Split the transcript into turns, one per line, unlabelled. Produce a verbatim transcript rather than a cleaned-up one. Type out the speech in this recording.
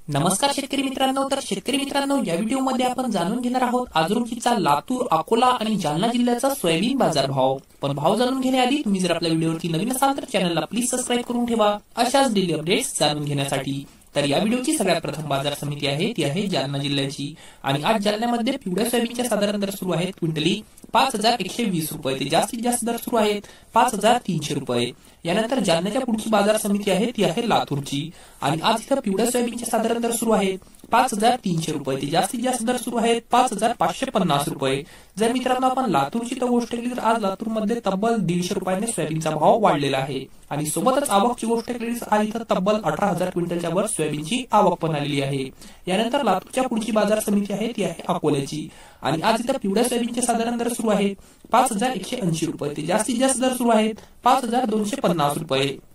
नमस्कार शेतकरी मित्रांनो, तर शेतकरी मित्रांनो या व्हिडिओमध्ये आपण जाणून घेणार आहोत आज रोजीचा लातूर, अकोला आणि जालना जिल्ह्याचा सोयाबीन बाजार भाव। पण भाव जाणून घेण्याआधी तुम्ही जर आपल्या व्हिडिओवरती नवीन असाल तर चॅनलला प्लीज सबस्क्राइब करून ठेवा अशाच डेली अपडेट्स जाणून घेण्यासाठी। तर या व्हिडिओची सगळ्यात प्रथम बाजार समिती आहे ती आहे जालना जिल्ह्याची आणि आज जालन्यामध्ये पिवळ्या सोयाबीनच्या साधारण दर सुरू आहेत क्विंटली पाच हजार एकशे वीस रुपये ते जास्तीत जास्त दर सुरू आहेत पाच हजार तीनशे रुपये। यानंतर जालन्याच्या पुढची बाजार समिती आहे ती आहे लातूरची आणि आज इथं पिवळ्या सोयाबीनचे साधारण दर सुरू आहेत पाच हजार तीनशे रुपये ते जास्तीत जास्त दर सुरू आहेत पाच हजार पाचशे पन्नास रुपये। जर मित्रांनो आपण लातूरची तर गोष्ट केली तर आज लातूरमध्ये तब्बल दीडशे रुपयाने सोयाबीनचा भाव वाढलेला आहे आणि सोबतच आवकची गोष्ट केली तर आज इथं तब्बल अठरा हजार क्विंटलच्या वर सोयाबीनची आवक पण आलेली आहे। यानंतर लातूरच्या पुढची बाजार समिती आहे ती आहे अकोल्याची आणि आज इथं पिवळ्या सोयाबीनचे साधारण दर सुरू आहेत पाच हजार एकशे ऐंशी रुपये ते जास्तीत जास्त दर सुरू आहेत पाच हजार दोनशे पन्नास रुपये।